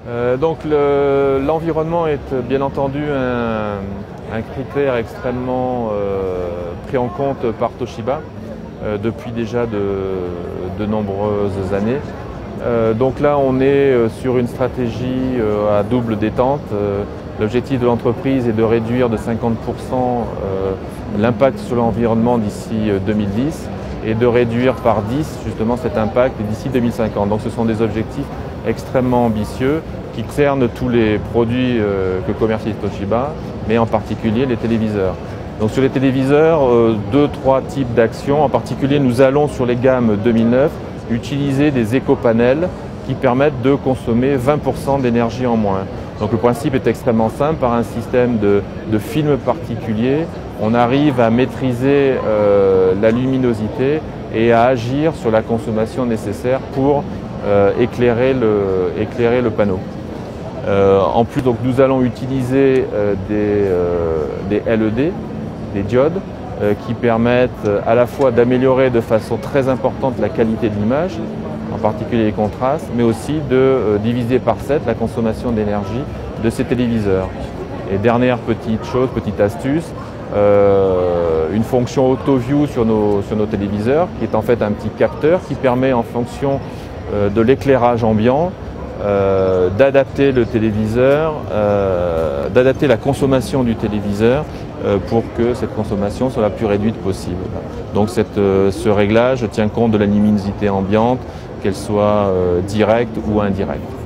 L'environnement est bien entendu un critère extrêmement pris en compte par Toshiba depuis déjà de nombreuses années. Donc là, on est sur une stratégie à double détente. L'objectif de l'entreprise est de réduire de 50% l'impact sur l'environnement d'ici 2010 et de réduire par 10 justement cet impact d'ici 2050. Donc ce sont des objectifs extrêmement ambitieux qui concernent tous les produits que commercialise Toshiba, mais en particulier les téléviseurs. Donc sur les téléviseurs, 2-3 types d'actions. En particulier, nous allons sur les gammes 2009 utiliser des éco-panels qui permettent de consommer 20% d'énergie en moins. Donc le principe est extrêmement simple. Par un système de film particulier, on arrive à maîtriser la luminosité et à agir sur la consommation nécessaire pour éclairer le panneau. En plus, donc, nous allons utiliser des LED, des diodes, qui permettent à la fois d'améliorer de façon très importante la qualité de l'image, en particulier les contrastes, mais aussi de diviser par 7 la consommation d'énergie de ces téléviseurs. Et dernière petite astuce, une fonction auto-view sur nos téléviseurs, qui est en fait un petit capteur qui permet en fonction de l'éclairage ambiant d'adapter le téléviseur, d'adapter la consommation du téléviseur pour que cette consommation soit la plus réduite possible. Donc ce réglage tient compte de la luminosité ambiante, qu'elle soit directe ou indirecte.